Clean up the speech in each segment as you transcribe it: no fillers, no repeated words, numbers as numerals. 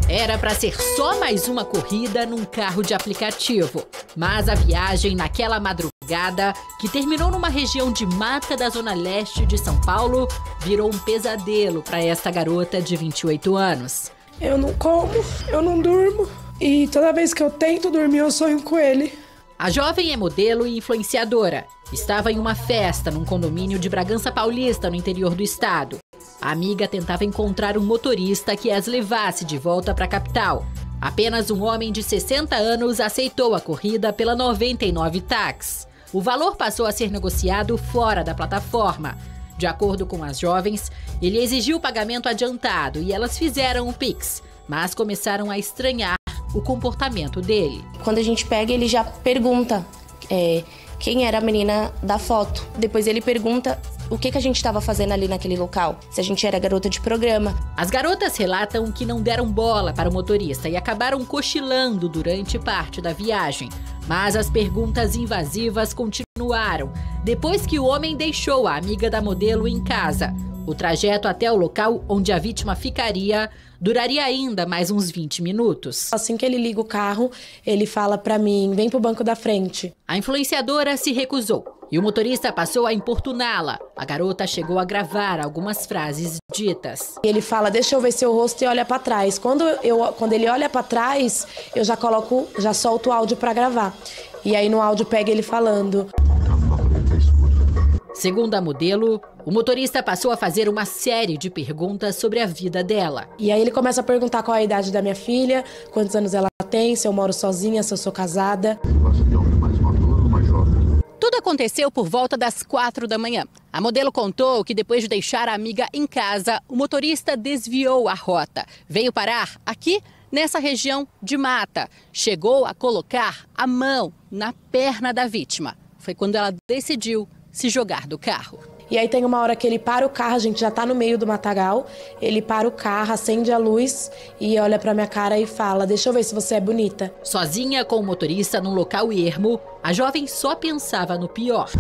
Era para ser só mais uma corrida num carro de aplicativo. Mas a viagem naquela madrugada, que terminou numa região de mata da zona leste de São Paulo, virou um pesadelo para esta garota de 28 anos. Eu não como, eu não durmo e toda vez que eu tento dormir eu sonho com ele. A jovem é modelo e influenciadora. Estava em uma festa num condomínio de Bragança Paulista, no interior do estado. A amiga tentava encontrar um motorista que as levasse de volta para a capital. Apenas um homem de 60 anos aceitou a corrida pela 99 Táxi. O valor passou a ser negociado fora da plataforma. De acordo com as jovens, ele exigiu o pagamento adiantado e elas fizeram o Pix, mas começaram a estranhar o comportamento dele. Quando a gente pega, ele já pergunta quem era a menina da foto. Depois ele pergunta o que a gente estava fazendo ali naquele local, se a gente era garota de programa. As garotas relatam que não deram bola para o motorista e acabaram cochilando durante parte da viagem. Mas as perguntas invasivas continuaram depois que o homem deixou a amiga da modelo em casa. O trajeto até o local onde a vítima ficaria duraria ainda mais uns 20 minutos. Assim que ele liga o carro, ele fala pra mim, vem pro banco da frente. A influenciadora se recusou e o motorista passou a importuná-la. A garota chegou a gravar algumas frases ditas. Ele fala, deixa eu ver seu rosto e olha pra trás. Quando ele olha pra trás, eu já solto o áudio pra gravar. E aí no áudio pega ele falando. Segundo a modelo, o motorista passou a fazer uma série de perguntas sobre a vida dela. E aí ele começa a perguntar qual é a idade da minha filha, quantos anos ela tem, se eu moro sozinha, se eu sou casada. Tudo aconteceu por volta das 4 da manhã. A modelo contou que depois de deixar a amiga em casa, o motorista desviou a rota. Veio parar aqui, nessa região de mata. Chegou a colocar a mão na perna da vítima. Foi quando ela decidiu se jogar do carro. E aí tem uma hora que ele para o carro, a gente já tá no meio do matagal, ele para o carro, acende a luz e olha pra minha cara e fala, deixa eu ver se você é bonita. Sozinha com o motorista num local ermo, a jovem só pensava no pior.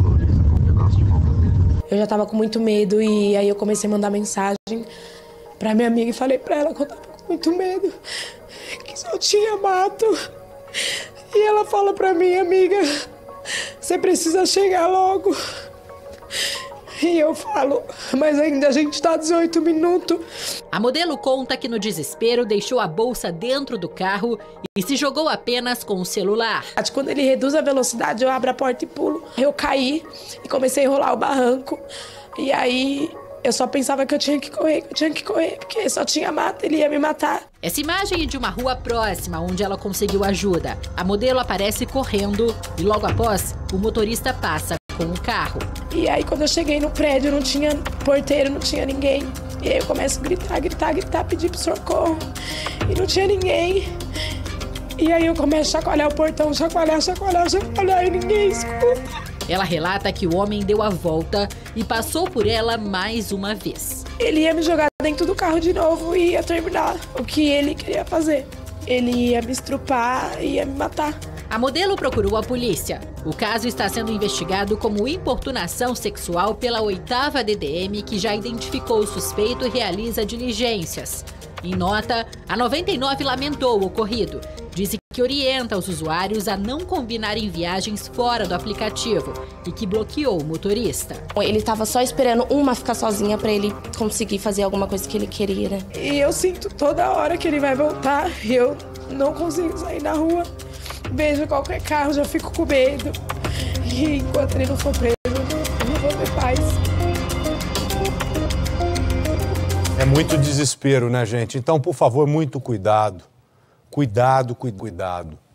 Eu já tava com muito medo e aí eu comecei a mandar mensagem pra minha amiga e falei pra ela que eu tava com muito medo, que só tinha mato. E ela fala pra mim, amiga, você precisa chegar logo. E eu falo, mas ainda a gente tá 18 minutos. A modelo conta que no desespero deixou a bolsa dentro do carro e se jogou apenas com o celular. Quando ele reduz a velocidade, eu abro a porta e pulo. Eu caí e comecei a enrolar o barranco. E aí eu só pensava que eu tinha que correr, porque só tinha mata, ele ia me matar. Essa imagem é de uma rua próxima, onde ela conseguiu ajuda. A modelo aparece correndo e logo após, o motorista passa com o carro. E aí quando eu cheguei no prédio, não tinha porteiro, não tinha ninguém. E aí eu começo a gritar, pedir pro socorro. E não tinha ninguém. E aí eu começo a chacoalhar o portão, chacoalhar e ninguém escuta. Ela relata que o homem deu a volta e passou por ela mais uma vez. Ele ia me jogar dentro do carro de novo e ia terminar o que ele queria fazer. Ele ia me estrupar e ia me matar. A modelo procurou a polícia. O caso está sendo investigado como importunação sexual pela 8ª DDM, que já identificou o suspeito e realiza diligências. Em nota, a 99 lamentou o ocorrido. Disse que orienta os usuários a não combinarem viagens fora do aplicativo e que bloqueou o motorista. Ele estava só esperando uma ficar sozinha para ele conseguir fazer alguma coisa que ele queria, né? E eu sinto toda hora que ele vai voltar e eu não consigo sair na rua. Vejo qualquer carro, já fico com medo. E enquanto ele não for preso, eu não vou ter paz. É muito desespero, né, gente? Então, por favor, muito cuidado. Cuidado.